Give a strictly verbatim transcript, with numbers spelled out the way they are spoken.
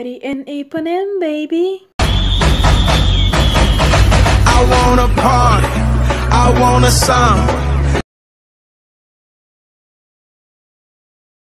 party in Ipanema, baby. I want a party, I want a song.